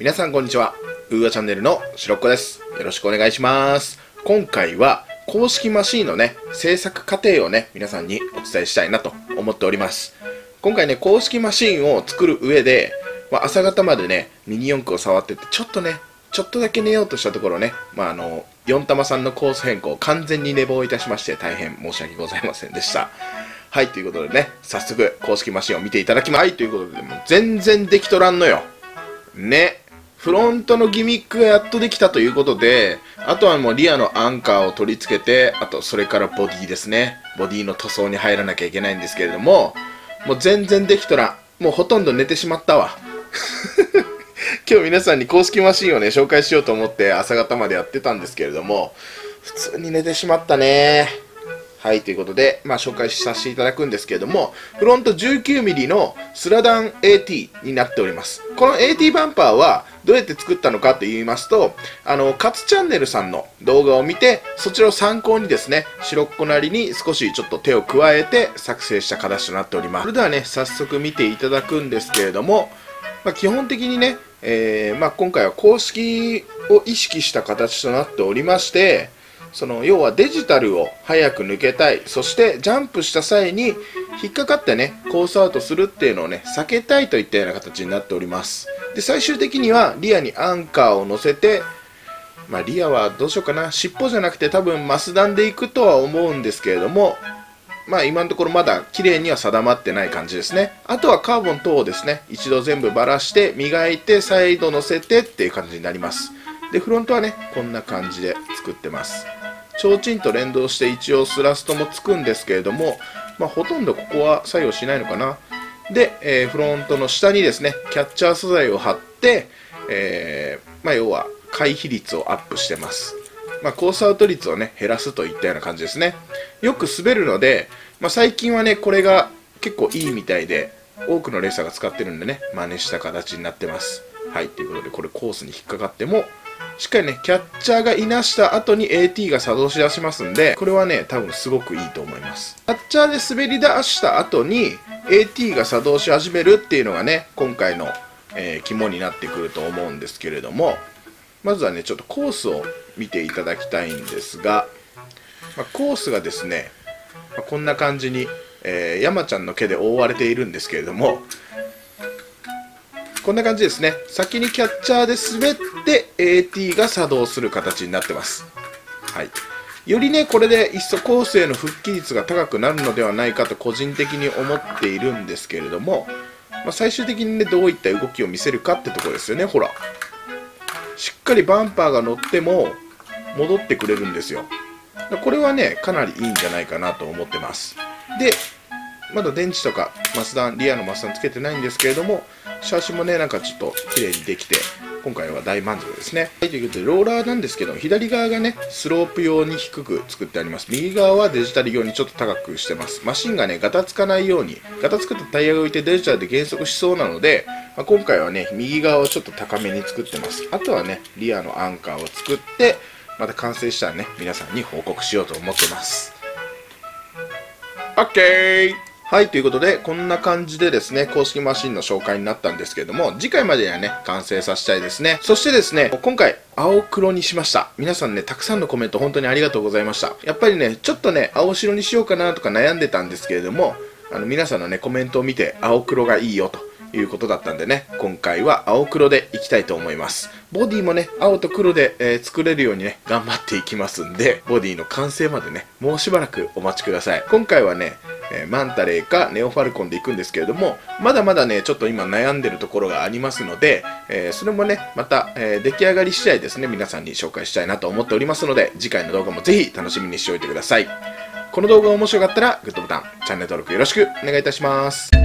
皆さんこんにちは。ウーアチャンネルのしろっこです。よろしくお願いします。今回は公式マシーンのね、制作過程をね、皆さんにお伝えしたいなと思っております。今回ね、公式マシーンを作る上で、朝方までね、ミニ四駆を触ってて、ちょっとだけ寝ようとしたところね、4玉さんのコース変更、完全に寝坊いたしまして、大変申し訳ございませんでした。はい、ということでね、早速公式マシンを見ていただきます。はい、ということで、もう全然できとらんのよ。ね。フロントのギミックがやっとできたということで、あとはもうリアのアンカーを取り付けて、あとそれからボディですね。ボディの塗装に入らなきゃいけないんですけれども、もう全然できとらん。もうほとんど寝てしまったわ。今日皆さんに公式マシンをね、紹介しようと思って朝方までやってたんですけれども、普通に寝てしまったね。はい、ということで、紹介させていただくんですけれども、フロント 19mm のスラダン AT になっております。この AT バンパーはどうやって作ったのかと言いますと、カツチャンネルさんの動画を見て、そちらを参考にですね、白っこなりに少しちょっと手を加えて作成した形となっております。それではね、早速見ていただくんですけれども、基本的にね、今回は公式を意識した形となっておりまして、要はデジタルを早く抜けたい、そしてジャンプした際に引っかかってね、コースアウトするっていうのをね、避けたいといったような形になっております。で、最終的にはリアにアンカーを乗せて、リアはどうしようかな、尻尾じゃなくて多分マスダンでいくとは思うんですけれども、今のところまだ綺麗には定まってない感じですね。あとはカーボン等をですね、一度全部ばらして磨いて再度乗せてっていう感じになります。で、フロントはね、こんな感じで作ってます。提灯と連動して一応スラストもつくんですけれども、ほとんどここは作用しないのかな。で、フロントの下にですね、キャッチャー素材を貼って、要は回避率をアップしてます。コースアウト率をね、減らすといったような感じですね。よく滑るので、最近はね、これが結構いいみたいで、多くのレーサーが使ってるんでね、真似した形になってます。はい、ということで、これコースに引っかかっても、しっかりね、キャッチャーがいなした後に AT が作動しだしますんで、これはね、多分すごくいいと思います。キャッチャーで滑り出した後に AT が作動し始めるっていうのがね、今回の、肝になってくると思うんですけれども、まずはね、ちょっとコースを見ていただきたいんですが、コースがですね、こんな感じに、山ちゃんの毛で覆われているんですけれども、こんな感じですね。先にキャッチャーで滑って AT が作動する形になってます。はい。よりね、これでいっそコースへの復帰率が高くなるのではないかと個人的に思っているんですけれども、最終的にね、どういった動きを見せるかってところですよね。ほら。しっかりバンパーが乗っても戻ってくれるんですよ。これはね、かなりいいんじゃないかなと思ってます。で、まだ電池とかマスダン、リアのマスダンつけてないんですけれども、シャーシもね、なんかちょっと綺麗にできて、今回は大満足ですね。はい、ということで、ローラーなんですけど、左側がね、スロープ用に低く作ってあります。右側はデジタル用にちょっと高くしてます。マシンがね、ガタつかないように、ガタつくとタイヤが浮いてデジタルで減速しそうなので、今回はね、右側をちょっと高めに作ってます。あとはね、リアのアンカーを作って、また完成したらね、皆さんに報告しようと思ってます。OK！はい、ということで、こんな感じでですね、公式マシンの紹介になったんですけれども、次回までにはね、完成させたいですね。そしてですね、今回、青黒にしました。皆さんね、たくさんのコメント本当にありがとうございました。やっぱりね、ちょっとね、青白にしようかなとか悩んでたんですけれども、皆さんのね、コメントを見て、青黒がいいよということだったんでね、今回は青黒でいきたいと思います。ボディもね、青と黒で、作れるようにね、頑張っていきますんで、ボディの完成までね、もうしばらくお待ちください。今回はね、マンタレーかネオファルコンで行くんですけれども、まだまだね、ちょっと今悩んでるところがありますので、それもね、また、出来上がり次第ですね、皆さんに紹介したいなと思っておりますので、次回の動画もぜひ楽しみにしておいてください。この動画が面白かったら、グッドボタン、チャンネル登録よろしくお願いいたします。